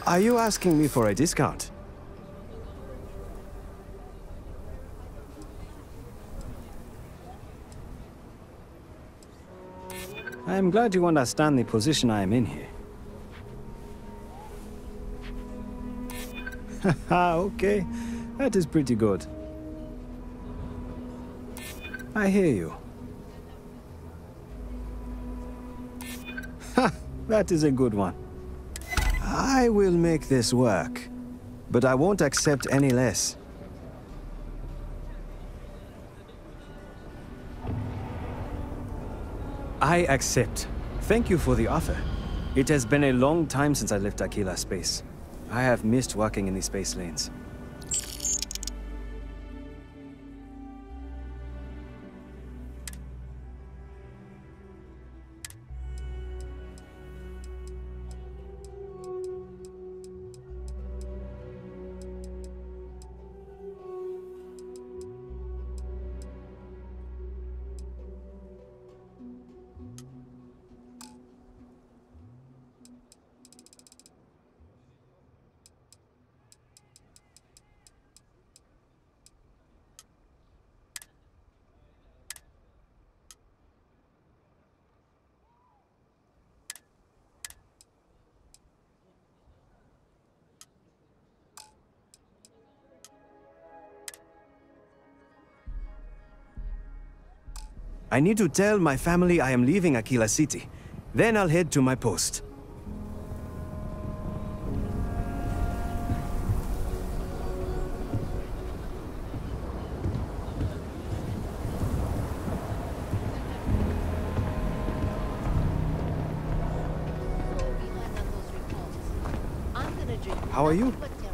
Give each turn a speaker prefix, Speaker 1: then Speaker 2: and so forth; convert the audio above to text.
Speaker 1: Are you asking me for a discount? I am glad you understand the position I am in here. Haha, okay. That is pretty good. I hear you. Ha! That is a good one. I will make this work, but I won't accept any less. I accept. Thank you for the offer. It has been a long time since I left Aquila space. I have missed working in the space lanes. I need to tell my family I am leaving Aquila City. Then I'll head to my post. How are you?